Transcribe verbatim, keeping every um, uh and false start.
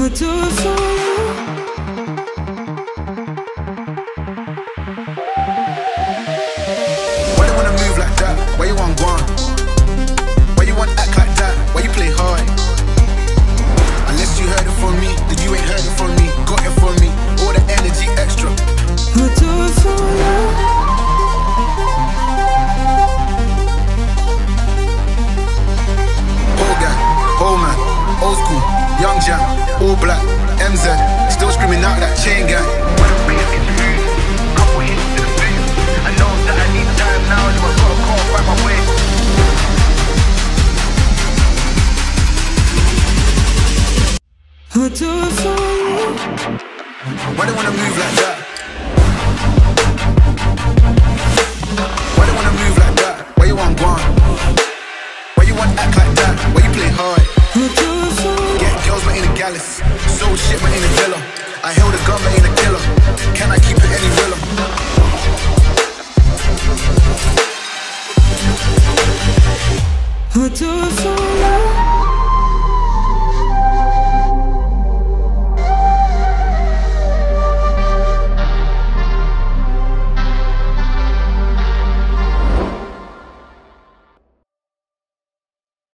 I'll do it for you. Why you wanna move like that? Why you want gone? Why you want act like that? Why you play hard? Unless you heard it from me, then you ain't heard it from me. Got it from me, all the energy extra. I'll do it for you. Old guy, old man, old school, young jam, all black, M Z, still screaming out that chain gang. When I'm bringing it to you, couple hits to the face. I know that I need time now, so I gotta call back my way. I'll do it for you. Why they wanna move like that? Why they wanna move like that? Why you want gone? Why you want act like that? Why you play hard? I'll do it for you. Get girls but ain't a gallus. Sold shit but ain't a dealer. I held a gun but ain't a killer. Can I keep it any realer? I'll do it for you.